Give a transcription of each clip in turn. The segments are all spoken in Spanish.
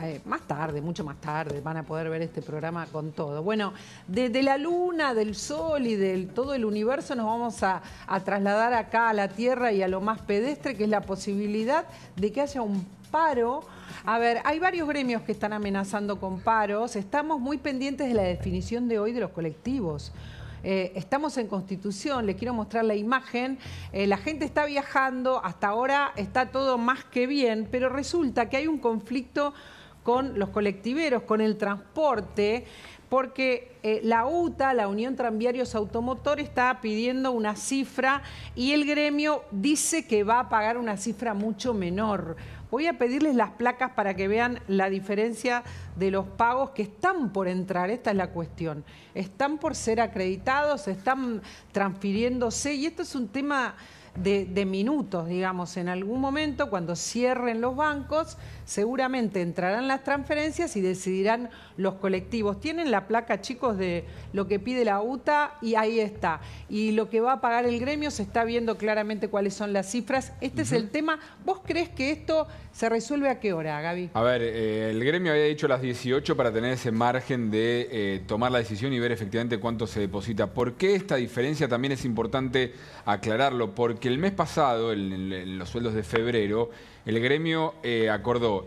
más tarde, mucho más tarde, van a poder ver este programa con todo. Bueno, de la luna, del sol y de todo el universo nos vamos a trasladar acá a la Tierra y a lo más pedestre, que es la posibilidad de que haya un paro. A ver, hay varios gremios que están amenazando con paros. Estamos muy pendientes de la definición de hoy de los colectivos. Estamos en Constitución, les quiero mostrar la imagen. La gente está viajando, hasta ahora está todo más que bien, pero resulta que hay un conflicto con los colectiveros, con el transporte, porque la UTA, la Unión Tranviarios Automotor, está pidiendo una cifra y el gremio dice que va a pagar una cifra mucho menor. Voy a pedirles las placas para que vean la diferencia de los pagos que están por entrar. Esta es la cuestión. Están por ser acreditados, están transfiriéndose y esto es un tema de minutos, digamos. En algún momento, cuando cierren los bancos, seguramente entrarán las transferencias y decidirán los colectivos. Tienen la placa, chicos, de lo que pide la UTA y ahí está. Y lo que va a pagar el gremio, se está viendo claramente cuáles son las cifras. Este es el tema. ¿Vos creés que esto se resuelve a qué hora, Gaby? A ver, el gremio había dicho las 18 para tener ese margen de tomar la decisión y ver efectivamente cuánto se deposita. ¿Por qué esta diferencia? También es importante aclararlo, porque el mes pasado, en los sueldos de febrero, el gremio acordó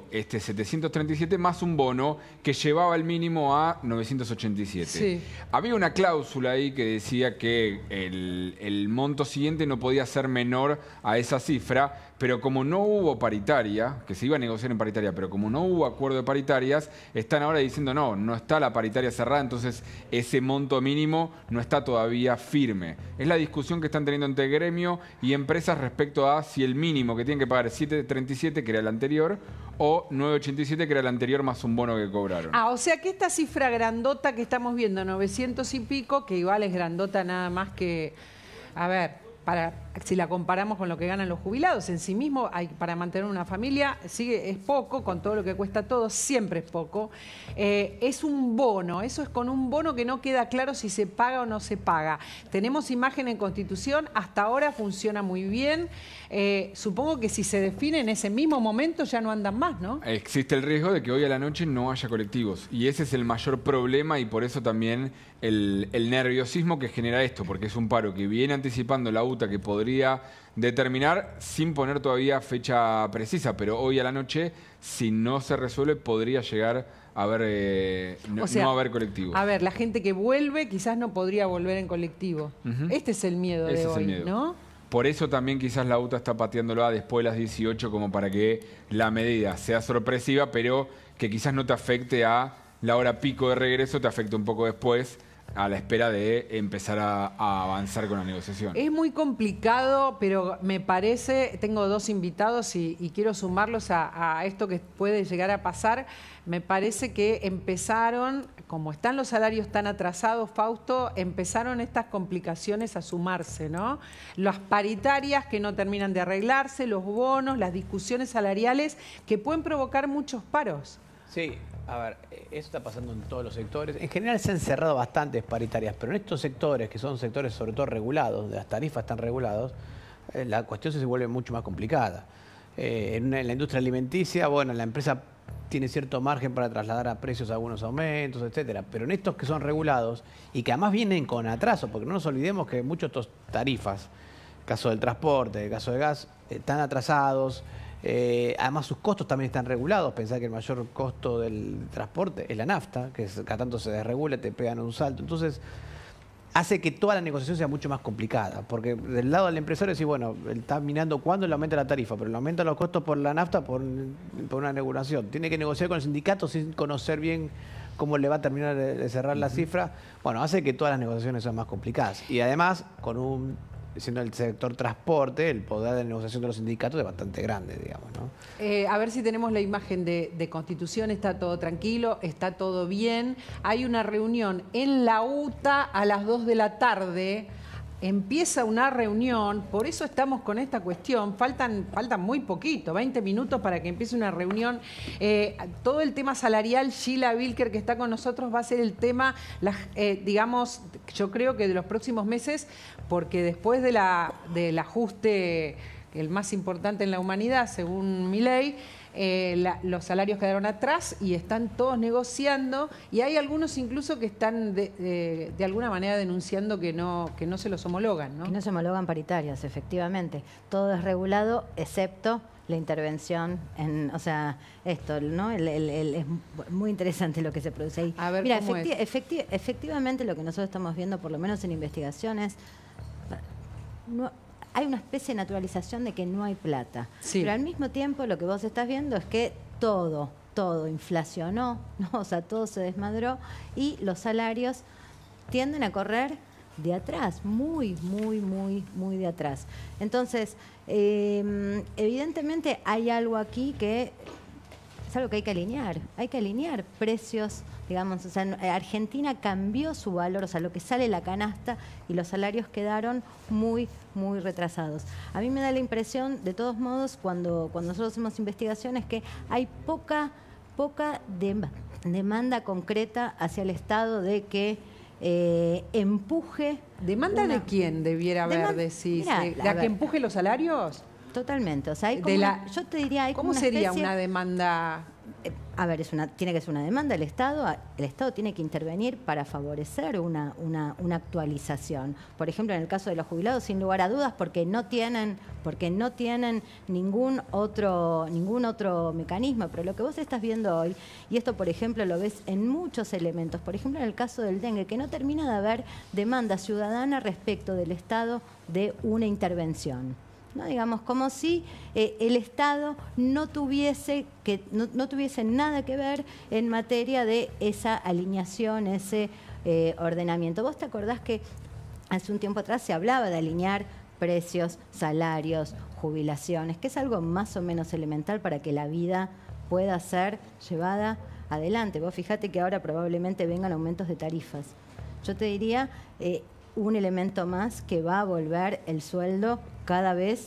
737 más un bono que llevaba el mínimo a 987. Sí. Había una cláusula ahí que decía que el monto siguiente no podía ser menor a esa cifra, pero como no hubo paritaria, que se iba a negociar en paritaria, pero como no hubo acuerdo de paritarias, están ahora diciendo no está la paritaria cerrada, entonces ese monto mínimo no está todavía firme. Es la discusión que están teniendo entre el gremio y empresas respecto a si el mínimo que tienen que pagar es 737, que era el anterior, o 987, que era el anterior más un bono que cobraron. O sea que esta cifra grandota que estamos viendo, 900 y pico, que igual es grandota nada más que, a ver, si la comparamos con lo que ganan los jubilados, en sí mismo para mantener una familia es poco, con todo lo que cuesta todo, siempre es poco. Es un bono, eso es con un bono que no queda claro si se paga o no se paga. Tenemos imagen en Constitución, hasta ahora funciona muy bien. Supongo que si se define en ese mismo momento ya no andan más, ¿no? Existe el riesgo de que hoy a la noche no haya colectivos y ese es el mayor problema y por eso también el nerviosismo que genera esto, porque es un paro que viene anticipando la UTA que podría determinar sin poner todavía fecha precisa, pero hoy a la noche, si no se resuelve, podría llegar a haber, no haber colectivos. A ver, la gente que vuelve quizás no podría volver en colectivo. Este es el miedo de hoy, ¿no? Por eso también quizás la UTA está pateándolo a después de las 18 como para que la medida sea sorpresiva, pero que quizás no te afecte a la hora pico de regreso, te afecte un poco después a la espera de empezar a avanzar con la negociación. Es muy complicado, pero me parece, tengo dos invitados y quiero sumarlos a esto que puede llegar a pasar. Me parece que empezaron, como están los salarios tan atrasados, Fausto, empezaron estas complicaciones a sumarse, ¿no? Las paritarias que no terminan de arreglarse, los bonos, las discusiones salariales que pueden provocar muchos paros. Sí, a ver, eso está pasando en todos los sectores. En general se han cerrado bastantes paritarias, pero en estos sectores, que son sectores sobre todo regulados, de las tarifas están regulados, la cuestión se vuelve mucho más complicada. En la industria alimenticia, bueno, la empresa tiene cierto margen para trasladar a precios algunos aumentos, etcétera. Pero en estos que son regulados y que además vienen con atraso, porque no nos olvidemos que muchos de estos tarifas, caso del transporte, el caso de gas, están atrasados. Además sus costos también están regulados. Pensá que el mayor costo del transporte es la nafta, que cada tanto se desregula, te pegan un salto. Entonces hace que toda la negociación sea mucho más complicada, porque del lado del empresario sí, bueno, él está mirando cuándo le aumenta la tarifa, pero le aumentan los costos por la nafta por una regulación. Tiene que negociar con el sindicato sin conocer bien cómo le va a terminar de cerrar la cifra. Bueno, hace que todas las negociaciones sean más complicadas. Y además, siendo el sector transporte, el poder de negociación de los sindicatos es bastante grande, digamos, ¿no? A ver si tenemos la imagen de Constitución. Está todo tranquilo, está todo bien. Hay una reunión en la UTA a las 2 de la tarde. Empieza una reunión, por eso estamos con esta cuestión. Faltan muy poquito, 20 minutos para que empiece una reunión. Todo el tema salarial, Sheila Wilker, que está con nosotros, va a ser el tema, digamos, yo creo que de los próximos meses, porque después del ajuste, el más importante en la humanidad, según Milei, los salarios quedaron atrás y están todos negociando, y hay algunos incluso que están de alguna manera denunciando que no se los homologan, ¿no? Que no se homologan paritarias, efectivamente. Todo es regulado excepto la intervención o sea, esto, ¿no? Es muy interesante lo que se produce ahí. A ver, mira, ¿cómo es? efectivamente lo que nosotros estamos viendo, por lo menos en investigaciones, hay una especie de naturalización de que no hay plata. Sí. Pero al mismo tiempo lo que vos estás viendo es que todo inflacionó, ¿no? O sea, todo se desmadró y los salarios tienden a correr de atrás, muy de atrás. Entonces, evidentemente hay algo aquí que es algo que hay que alinear precios, digamos, o sea, Argentina cambió su valor, o sea, lo que sale la canasta y los salarios quedaron muy retrasados. A mí me da la impresión, de todos modos, cuando nosotros hacemos investigaciones, que hay poca demanda concreta hacia el Estado de que empuje. ¿Demanda de quién debiera haber, decís? Mirá, ¿De a que empuje los salarios? Totalmente. O sea, hay como yo te diría, hay como ¿Cómo una sería especie, una demanda? A ver, tiene que ser una demanda del Estado. El Estado tiene que intervenir para favorecer una actualización. Por ejemplo, en el caso de los jubilados, sin lugar a dudas, porque no tienen ningún otro mecanismo. Pero lo que vos estás viendo hoy, y esto, por ejemplo, lo ves en muchos elementos, por ejemplo, en el caso del dengue, que no termina de haber demanda ciudadana respecto del Estado de una intervención. ¿No? Digamos, como si el Estado no tuviese nada que ver en materia de esa alineación, ese ordenamiento. ¿Vos te acordás que hace un tiempo atrás se hablaba de alinear precios, salarios, jubilaciones, que es algo más o menos elemental para que la vida pueda ser llevada adelante? Vos fíjate que ahora probablemente vengan aumentos de tarifas. Yo te diría un elemento más que va a volver el sueldo cada vez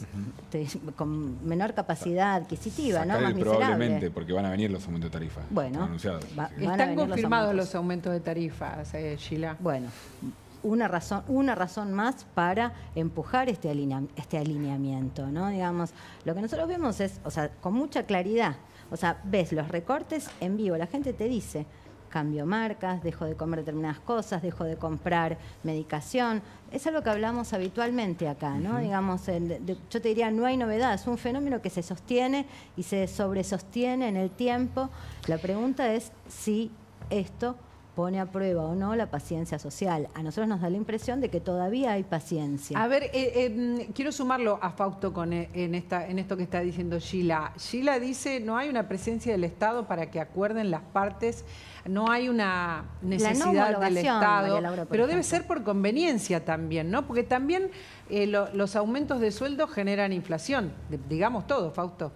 con menor capacidad adquisitiva, ¿no? Más miserable. Probablemente, porque van a venir los aumentos de tarifa. Bueno, anunciados. Están confirmados los aumentos de tarifas, Sheila. Bueno, una razón más para empujar este alineamiento, ¿no? Digamos, lo que nosotros vemos es, o sea, con mucha claridad, o sea, ves los recortes en vivo, la gente te dice: cambio marcas, dejo de comer determinadas cosas, dejo de comprar medicación. Es algo que hablamos habitualmente acá, ¿no? Digamos, yo te diría, no hay novedad, es un fenómeno que se sostiene y se sobresostiene en el tiempo. La pregunta es si esto pone a prueba o no la paciencia social. A nosotros nos da la impresión de que todavía hay paciencia. A ver, quiero sumarlo a Fausto en esto que está diciendo Sheila. Sheila dice: no hay una presencia del Estado para que acuerden las partes, no hay una necesidad del Estado, pero debe ser por conveniencia también, ¿no? Porque también los aumentos de sueldo generan inflación, digamos todo, Fausto.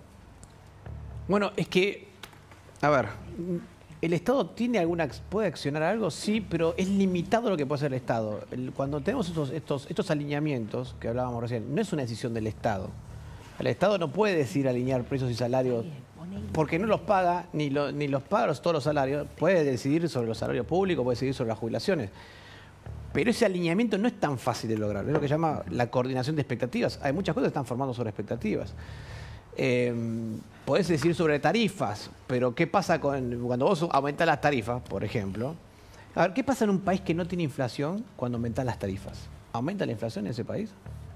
Bueno, es que, a ver, ¿el Estado puede accionar algo? Sí, pero es limitado lo que puede hacer el Estado. Cuando tenemos estos alineamientos que hablábamos recién, no es una decisión del Estado. El Estado no puede decidir alinear precios y salarios porque no los paga, ni los paga todos los salarios. Puede decidir sobre los salarios públicos, puede decidir sobre las jubilaciones. Pero ese alineamiento no es tan fácil de lograr. Es lo que se llama la coordinación de expectativas. Hay muchas cosas que están formando sobre expectativas. Podés decir sobre tarifas, pero ¿qué pasa cuando vos aumentás las tarifas, por ejemplo? A ver, ¿qué pasa en un país que no tiene inflación cuando aumentás las tarifas? ¿Aumenta la inflación en ese país?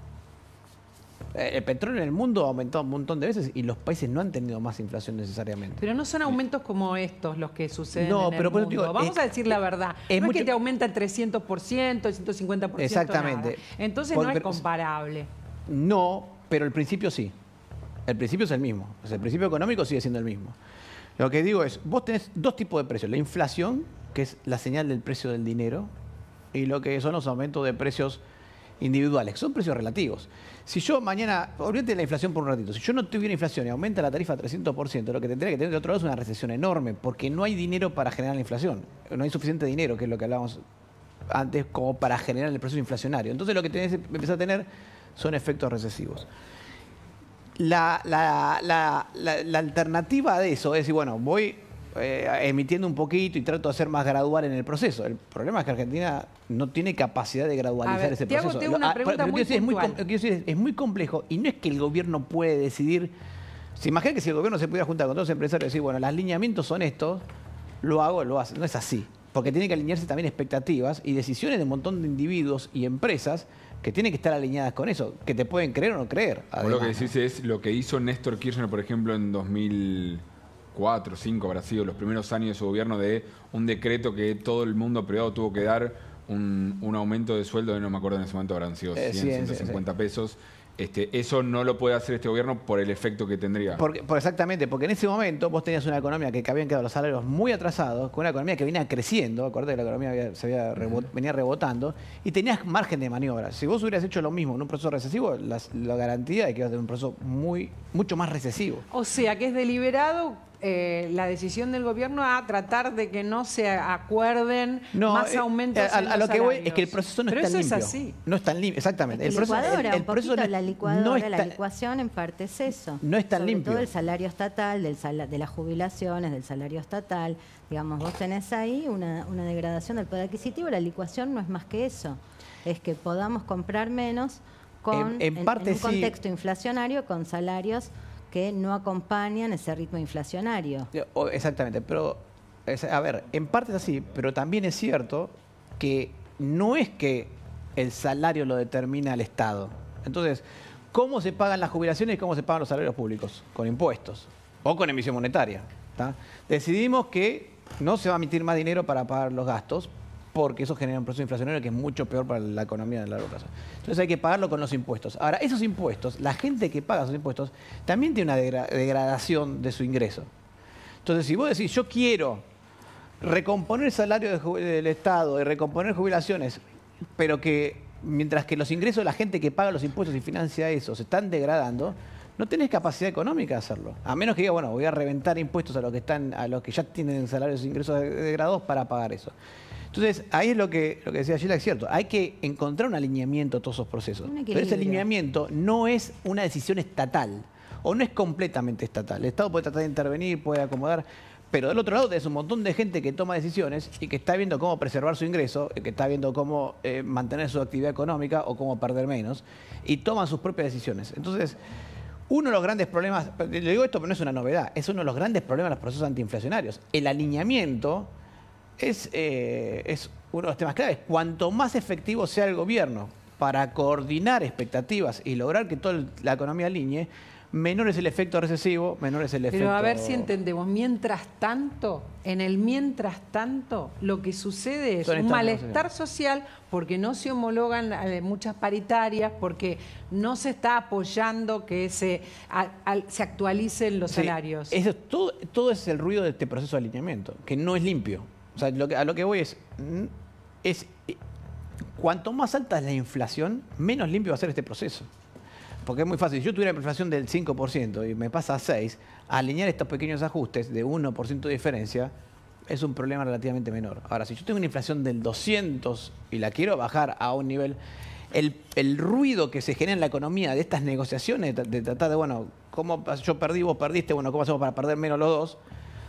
El petróleo en el mundo ha aumentado un montón de veces y los países no han tenido más inflación necesariamente. Pero no son aumentos como estos los que suceden en el pero mundo. digo, Vamos a decir la verdad. No es que te aumenta el 300%, el 150%. Exactamente. Nada. Entonces no es comparable. No, pero el principio sí. El principio es el mismo. O sea, el principio económico sigue siendo el mismo. Lo que digo es, vos tenés dos tipos de precios. La inflación, que es la señal del precio del dinero, y lo que son los aumentos de precios individuales, que son precios relativos. Si yo mañana, olvídate de la inflación por un ratito, si yo no tuviera inflación y aumenta la tarifa a 300%, lo que tendría que tener de otro lado es una recesión enorme, porque no hay dinero para generar la inflación. No hay suficiente dinero, que es lo que hablábamos antes, como para generar el proceso inflacionario. Entonces lo que tenés que empezar a tener son efectos recesivos. La alternativa de eso es decir, bueno, voy emitiendo un poquito y trato de hacer más gradual en el proceso. El problema es que Argentina no tiene capacidad de gradualizar ese proceso. Te hago una pregunta muy puntual. Es muy complejo y no es que el gobierno puede decidir ¿Se imagina que si el gobierno se pudiera juntar con todos los empresarios y decir, bueno, los lineamientos son estos, lo hago, lo hace? No es así. Porque tiene que alinearse también expectativas y decisiones de un montón de individuos y empresas que tienen que estar alineadas con eso, que te pueden creer o no creer. Vos lo que decís es lo que hizo Néstor Kirchner, por ejemplo, en 2004, 2005, habrá sido los primeros años de su gobierno, de un decreto que todo el mundo privado tuvo que dar un aumento de sueldo, no me acuerdo en ese momento, habrán sido 100, 150 pesos. Eso no lo puede hacer este gobierno por el efecto que tendría. Exactamente, porque en ese momento vos tenías una economía que habían quedado los salarios muy atrasados, con una economía que venía creciendo, acordate que la economía venía rebotando, y tenías margen de maniobra. Si vos hubieras hecho lo mismo en un proceso recesivo, la garantía de que ibas a tener un proceso mucho más recesivo. O sea, que es deliberado la decisión del gobierno a tratar de que no se acuerden más aumentos en los a lo que voy salarios. es que el proceso no es tan limpio. Eso es así. No es tan limpio, exactamente. Es que la licuadora, la la licuación en parte es eso. No es tan Sobre limpio. todo el salario estatal, de las jubilaciones, del salario estatal. Digamos, vos tenés ahí una degradación del poder adquisitivo. La licuación no es más que eso. Es que podamos comprar menos en un contexto inflacionario con salarios que no acompañan ese ritmo inflacionario. Exactamente, pero a ver, en parte es así, pero también es cierto que no es que el salario lo determina el Estado. Entonces, ¿cómo se pagan las jubilaciones y cómo se pagan los salarios públicos? Con impuestos o con emisión monetaria. ¿Tá? Decidimos que no se va a emitir más dinero para pagar los gastos, porque eso genera un proceso inflacionario que es mucho peor para la economía en largo plazo. Entonces hay que pagarlo con los impuestos. Ahora, esos impuestos, la gente que paga esos impuestos, también tiene una degradación de su ingreso. Entonces, si vos decís, yo quiero recomponer el salario del Estado y recomponer jubilaciones, pero que mientras que los ingresos de la gente que paga los impuestos y financia eso se están degradando, no tenés capacidad económica de hacerlo. A menos que diga, bueno, voy a reventar impuestos a los que ya tienen salarios e ingresos degradados para pagar eso. Entonces, ahí es lo que decía Sheila, es cierto. Hay que encontrar un alineamiento a todos esos procesos. Pero ese alineamiento no es una decisión estatal, o no es completamente estatal. El Estado puede tratar de intervenir, puede acomodar, pero del otro lado tenés un montón de gente que toma decisiones y que está viendo cómo preservar su ingreso, que está viendo cómo mantener su actividad económica o cómo perder menos, y toman sus propias decisiones. Entonces, uno de los grandes problemas, le digo esto, pero no es una novedad, es uno de los grandes problemas de los procesos antiinflacionarios. El alineamiento es uno de los temas claves. Cuanto más efectivo sea el gobierno para coordinar expectativas y lograr que toda la economía alinee, menor es el efecto recesivo, menor es el efecto... Pero a ver si entendemos, mientras tanto, lo que sucede es un malestar social porque no se homologan muchas paritarias, porque no se está apoyando que se actualicen los salarios. Eso, todo es el ruido de este proceso de alineamiento, que no es limpio. O sea, a lo que voy es cuanto más alta es la inflación, menos limpio va a ser este proceso. Porque es muy fácil. Si yo tuviera una inflación del 5% y me pasa a 6%, alinear estos pequeños ajustes de 1% de diferencia es un problema relativamente menor. Ahora, si yo tengo una inflación del 200 y la quiero bajar a un nivel... El ruido que se genera en la economía de estas negociaciones, de tratar de, bueno, ¿cómo yo perdí, vos perdiste? Bueno, ¿cómo hacemos para perder menos los dos?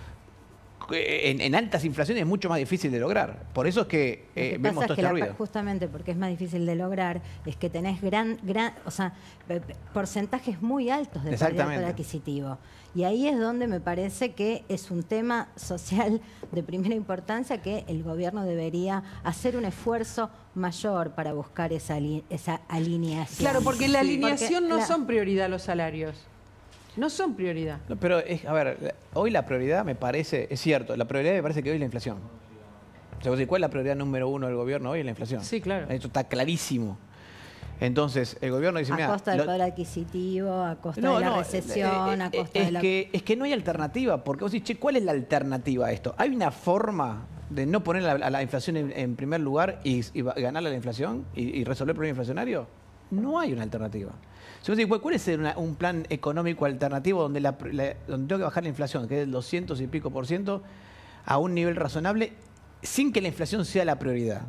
En altas inflaciones es mucho más difícil de lograr. Por eso es que vemos todo este ruido. Justamente porque es más difícil de lograr, es que tenés porcentajes muy altos de pérdida de poder adquisitivo. Y ahí es donde me parece que es un tema social de primera importancia, que el gobierno debería hacer un esfuerzo mayor para buscar esa alineación. Claro, porque en la alineación no son prioridad los salarios. No son prioridad. No, pero, a ver, hoy la prioridad me parece, es cierto, la prioridad me parece que hoy es la inflación. O sea, ¿cuál es la prioridad número uno del gobierno hoy? Es la inflación. Sí, claro. Esto está clarísimo. Entonces, el gobierno dice, mira... A costa del poder adquisitivo, a costa de la recesión, a costa de la... Es que no hay alternativa, porque vos decís, che, ¿cuál es la alternativa a esto? ¿Hay una forma de no poner a la inflación en primer lugar y ganarle a la inflación y resolver el problema inflacionario? No hay una alternativa. Si vos decís, ¿cuál es un plan económico alternativo donde tengo que bajar la inflación, que es del 200 y pico %, a un nivel razonable, sin que la inflación sea la prioridad?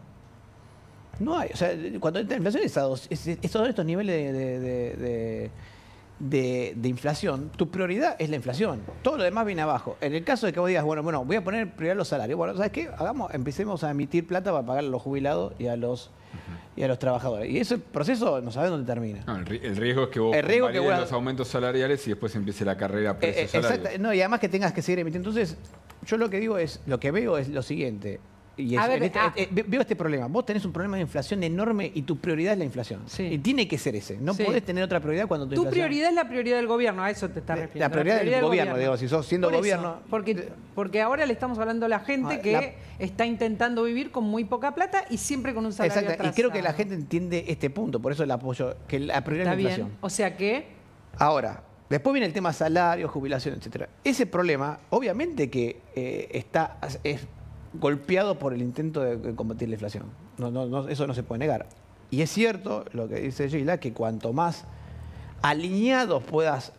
No hay. O sea, cuando la inflación es a todos estos niveles de inflación, tu prioridad es la inflación. Todo lo demás viene abajo. En el caso de que vos digas, bueno, voy a poner prioridad los salarios. Bueno, ¿sabes qué? Empecemos a emitir plata para pagar a los jubilados y a los trabajadores. Y ese proceso no sabes dónde termina. No, el riesgo es que vos valides los aumentos salariales y después empiece la carrera a precios salarios. Exacto. No, y además que tengas que seguir emitiendo. Entonces, yo lo que veo es lo siguiente. Y veo este problema. Vos tenés un problema de inflación enorme y tu prioridad es la inflación. Sí. Y tiene que ser ese. No Sí. podés tener otra prioridad cuando tu Tu inflación... prioridad es la prioridad del gobierno, a eso te estás refiriendo. La prioridad del gobierno, digo, si sos siendo Por eso, gobierno... porque ahora le estamos hablando a la gente que está intentando vivir con muy poca plata y siempre con un salario Exacto, y atrasado. creo que la gente entiende este punto, por eso el apoyo, que la prioridad Está es la bien. inflación. O sea que... Ahora, después viene el tema salario, jubilación, etcétera. Ese problema, obviamente que es golpeado por el intento de combatir la inflación. Eso no se puede negar. Y es cierto lo que dice Sheila, que cuanto más alineados puedas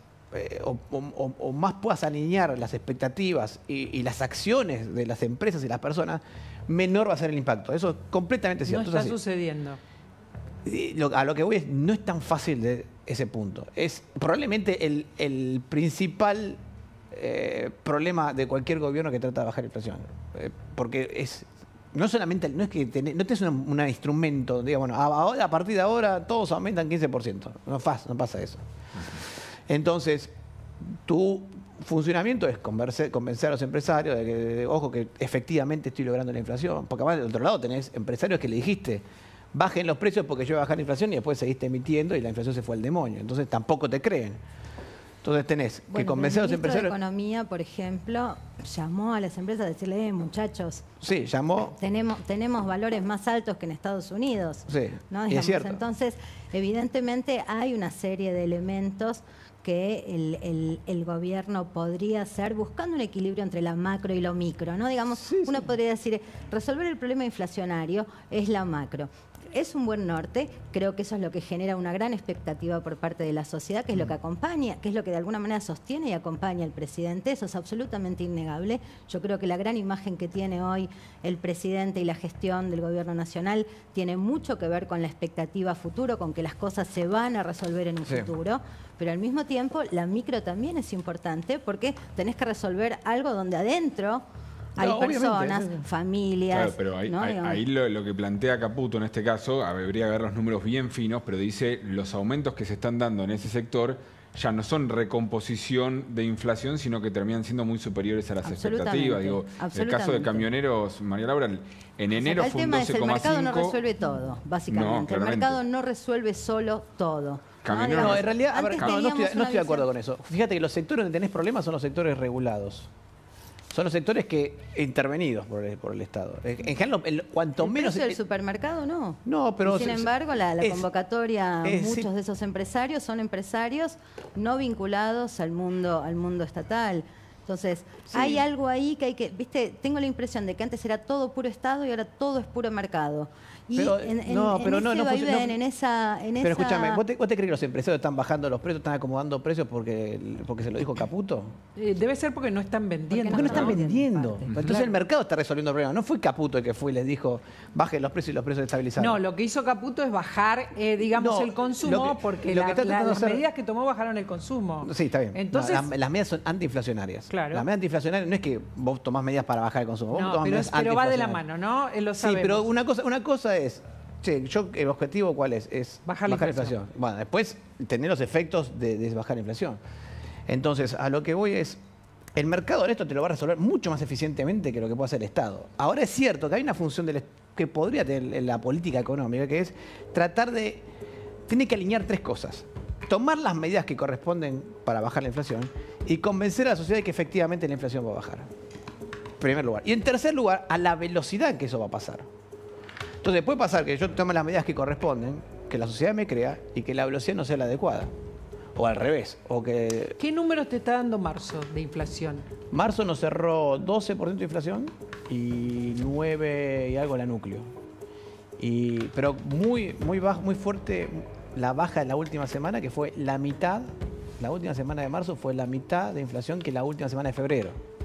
o más puedas alinear las expectativas y las acciones de las empresas y las personas, menor va a ser el impacto. Eso es completamente No cierto. está sucediendo. A lo que voy no es tan fácil de ese punto. Es probablemente el principal problema de cualquier gobierno que trata de bajar la inflación. Porque no es que no tenés un instrumento donde diga, bueno, ahora, a partir de ahora todos aumentan 15%. No pasa eso. Entonces, tu funcionamiento es convencer a los empresarios de que, ojo, que efectivamente estoy logrando la inflación. Porque además, del otro lado, tenés empresarios que le dijiste, bajen los precios porque yo voy a bajar la inflación y después seguiste emitiendo y la inflación se fue al demonio. Entonces, tampoco te creen. Entonces tenés que convencer a los empresarios. El ministro de Economía, por ejemplo, llamó a las empresas a decirle, muchachos, sí, llamó. Tenemos valores más altos que en Estados Unidos. Sí, ¿no? y es cierto. Entonces, evidentemente hay una serie de elementos que el gobierno podría hacer buscando un equilibrio entre la macro y lo micro, ¿no? Digamos, uno podría decir, resolver el problema inflacionario es la macro. Es un buen norte, creo que eso es lo que genera una gran expectativa por parte de la sociedad, que es lo que acompaña, que es lo que de alguna manera sostiene y acompaña al presidente, eso es absolutamente innegable. Yo creo que la gran imagen que tiene hoy el presidente y la gestión del gobierno nacional tiene mucho que ver con la expectativa futuro, con que las cosas se van a resolver en un futuro, pero al mismo tiempo la micro también es importante porque tenés que resolver algo donde adentro hay personas, familias. Claro, pero ahí ¿no? lo que plantea Caputo en este caso, habría que ver los números bien finos, pero dice los aumentos que se están dando en ese sector ya no son recomposición de inflación, sino que terminan siendo muy superiores a las expectativas. Digo, en el caso de camioneros, María Laura, en enero fue un 12,5. El mercado no resuelve todo, básicamente. El mercado no resuelve solo todo. No, en realidad, no estoy de acuerdo con eso. Fíjate que los sectores donde tenés problemas son los sectores regulados. Son los sectores intervenidos por el Estado. En general, cuanto menos... ¿El precio del supermercado no? No, pero... Sin embargo, la convocatoria, muchos de esos empresarios son empresarios no vinculados al mundo estatal. Entonces, hay algo ahí que hay que... Viste, tengo la impresión de que antes era todo puro Estado y ahora todo es puro mercado. Y pero, Pero escúchame, ¿vos te crees que los empresarios están bajando los precios, están acomodando precios porque se lo dijo Caputo? Debe ser porque no están vendiendo. Porque no están vendiendo. Entonces el mercado está resolviendo el problema. No fue Caputo el que fue y les dijo, bajen los precios y los precios estabilizaron. No, lo que hizo Caputo es bajar, el consumo, porque las medidas que tomó bajaron el consumo. Sí, está bien. Entonces, las medidas son antiinflacionarias. Claro. Las medidas antiinflacionarias no es que vos tomás medidas para bajar el consumo. Vos no, pero va de la mano, ¿no? Lo sabemos. Sí, pero una cosa es, el objetivo ¿cuál es? Es bajar la inflación. Bueno, después tener los efectos de bajar la inflación. Entonces, a lo que voy es, el mercado en esto te lo va a resolver mucho más eficientemente que lo que puede hacer el Estado. Ahora es cierto que hay una función que podría tener la política económica, que es tiene que alinear tres cosas. Tomar las medidas que corresponden para bajar la inflación y convencer a la sociedad de que efectivamente la inflación va a bajar. En primer lugar. Y en tercer lugar, a la velocidad en que eso va a pasar. Entonces puede pasar que yo tome las medidas que corresponden, que la sociedad me crea y que la velocidad no sea la adecuada. O al revés. ¿Qué números te está dando marzo de inflación? Marzo nos cerró 12% de inflación y 9 y algo la núcleo. Pero muy fuerte la baja de la última semana, que fue la mitad. La última semana de marzo fue la mitad de inflación que la última semana de febrero.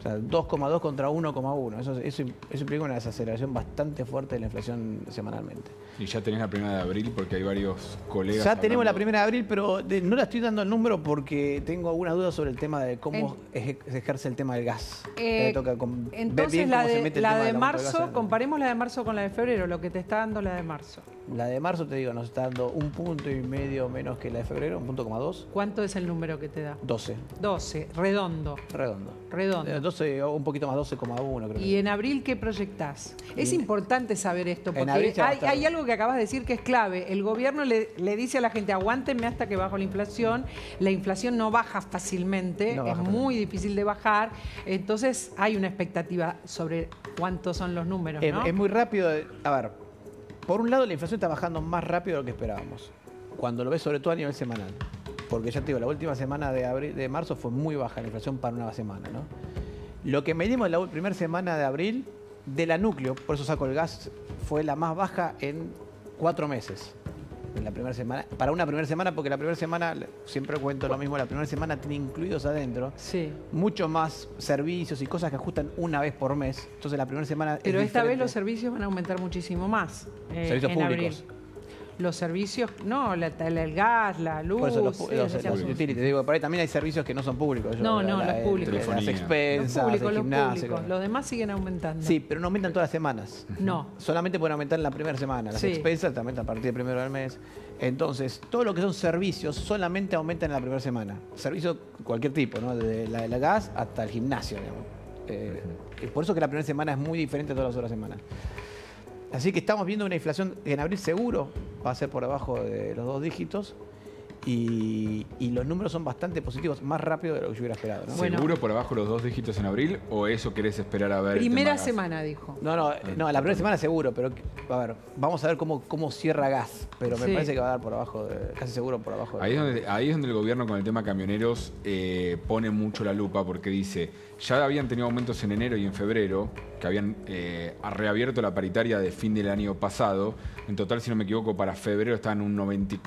sea, 2,2 contra 1,1. Eso implica una desaceleración bastante fuerte de la inflación semanalmente. Y ya tenés la primera de abril porque hay varios colegas. Ya tenemos la hablando. primera de abril, pero no la estoy dando el número porque tengo algunas dudas sobre el tema de cómo se ejerce el tema del gas. Entonces la de marzo, comparemos la de marzo con la de febrero, lo que te está dando la de marzo. La de marzo, te digo, nos está dando 1,5 puntos menos que la de febrero, 1,2. ¿Cuánto es el número que te da? 12. 12, redondo. Redondo. 12 o un poquito más, 12,1 creo. ¿Y en abril qué proyectás? Es importante saber esto, porque hay algo que acabas de decir que es clave. El gobierno le dice a la gente, aguántenme hasta que bajo la inflación. La inflación no baja fácilmente, es muy difícil de bajar. Entonces hay una expectativa sobre cuántos son los números, ¿no? Es muy rápido. A ver, por un lado la inflación está bajando más rápido de lo que esperábamos. Cuando lo ves sobre todo a nivel semanal. Porque ya te digo, la última semana de marzo fue muy baja la inflación para una semana, ¿no? Lo que medimos en la primera semana de abril, de la núcleo, por eso saco el gas, fue la más baja en 4 meses. En la primera semana, para una primera semana, porque la primera semana, siempre cuento lo mismo, la primera semana tiene incluidos adentro mucho más servicios y cosas que ajustan una vez por mes. Entonces la primera semana Pero es esta diferente. vez los servicios van a aumentar muchísimo más. Servicios en públicos. Abril. Los servicios, no, el gas, la luz. Por eso los utilities. Digo, por ahí también hay servicios que no son públicos. No, los públicos. Las expensas, el gimnasio. Los demás siguen aumentando. Sí, pero no aumentan todas las semanas. No. Solamente pueden aumentar en la primera semana. Las expensas te aumentan a partir del primero del mes. Entonces, todo lo que son servicios solamente aumentan en la primera semana. Servicios cualquier tipo, ¿no? Desde la gas hasta el gimnasio, digamos. Por eso que la primera semana es muy diferente a todas las otras semanas. Así que estamos viendo una inflación que en abril seguro va a ser por debajo de los 2 dígitos y los números son bastante positivos, más rápido de lo que yo hubiera esperado, ¿no? Bueno. ¿Seguro por abajo los 2 dígitos en abril o eso querés esperar a ver? Primera semana, dijo. No, la primera semana seguro, pero a ver, vamos a ver cómo cierra gas, pero me parece que va a dar por abajo, casi seguro por abajo. Ahí es donde el gobierno con el tema camioneros pone mucho la lupa porque dice, ya habían tenido aumentos en enero y en febrero, que habían reabierto la paritaria de fin del año pasado. En total, si no me equivoco, para febrero estaban un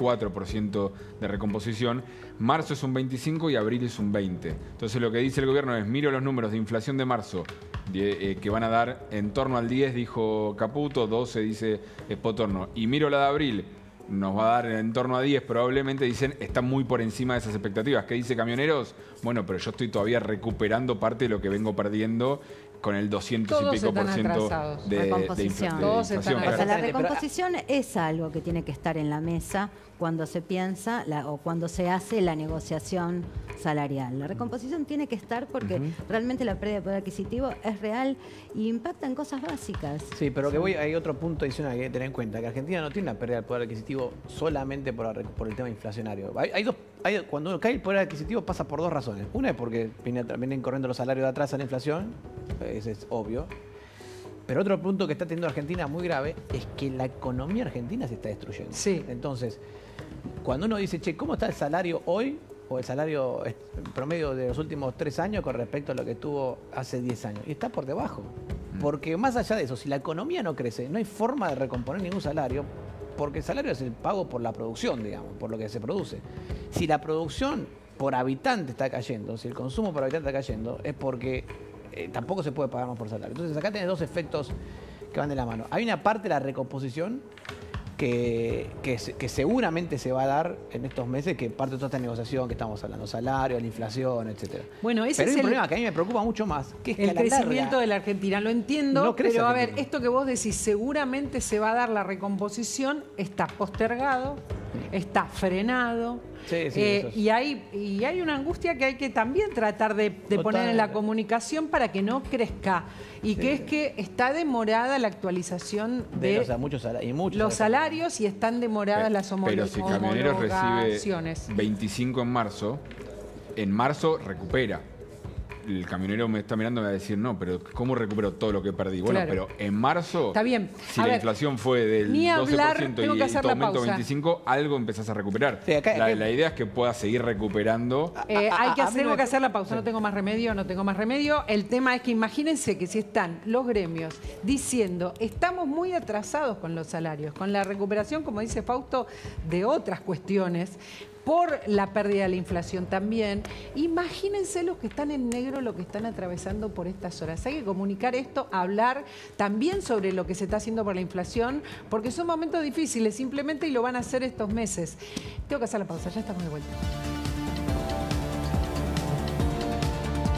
94% de recomposición. Marzo es un 25% y abril es un 20%. Entonces lo que dice el gobierno es, miro los números de inflación de marzo, que van a dar en torno al 10, dijo Caputo, 12 dice Potorno. Y miro la de abril, nos va a dar en torno a 10 probablemente, dicen, está muy por encima de esas expectativas. ¿Qué dice Camioneros? Bueno, pero yo estoy todavía recuperando parte de lo que vengo perdiendo con el 200 y pico por ciento de inflación. O sea, la recomposición es algo que tiene que estar en la mesa cuando se piensa o cuando se hace la negociación salarial. La recomposición tiene que estar porque realmente la pérdida de poder adquisitivo es real y impacta en cosas básicas. Sí, pero hay otro punto adicional que hay que tener en cuenta, que Argentina no tiene una pérdida del poder adquisitivo solamente por el tema inflacionario. Cuando cae el poder adquisitivo pasa por 2 razones. Una es porque vienen corriendo los salarios de atrás a la inflación, eso es obvio. Pero otro punto que está teniendo Argentina muy grave es que la economía argentina se está destruyendo. Sí. Entonces, cuando uno dice, che, ¿cómo está el salario hoy? O el salario promedio de los últimos 3 años con respecto a lo que tuvo hace 10 años. Y está por debajo. Porque más allá de eso, si la economía no crece, no hay forma de recomponer ningún salario, porque el salario es el pago por la producción, digamos, por lo que se produce. Si la producción por habitante está cayendo, si el consumo por habitante está cayendo, es porque tampoco se puede pagar más por salario. Entonces acá tenés 2 efectos que van de la mano. Hay una parte de la recomposición que seguramente se va a dar en estos meses, que parte de toda esta negociación que estamos hablando, salario, la inflación, etcétera. Bueno, ese pero es hay un problema que a mí me preocupa mucho más, que es que el crecimiento de la Argentina. Lo entiendo, no crece pero a ver, Argentina. esto que vos decís, seguramente se va a dar la recomposición, está postergado, está frenado. Y hay una angustia que hay que también tratar de poner en la comunicación para que no crezca. Y que es que está demorada la actualización de los salarios y están demoradas las homologaciones. Pero si Camioneros recibe 25 en marzo recupera. El camionero me está mirando y me va a decir, no, pero ¿cómo recupero todo lo que perdí? Bueno, pero en marzo, está bien. Si la inflación fue del 12% y tu aumento 25%, algo empezás a recuperar. Sí, la idea es que puedas seguir recuperando. Tengo que hacer la pausa, no tengo más remedio. El tema es que imagínense que si están los gremios diciendo, estamos muy atrasados con los salarios, con la recuperación, como dice Fausto, de otras cuestiones, por la pérdida de la inflación también. Imagínense los que están en negro, lo que están atravesando por estas horas. Hay que comunicar esto, hablar también sobre lo que se está haciendo por la inflación, porque son momentos difíciles simplemente y lo van a hacer estos meses. Tengo que hacer la pausa, ya estamos de vuelta.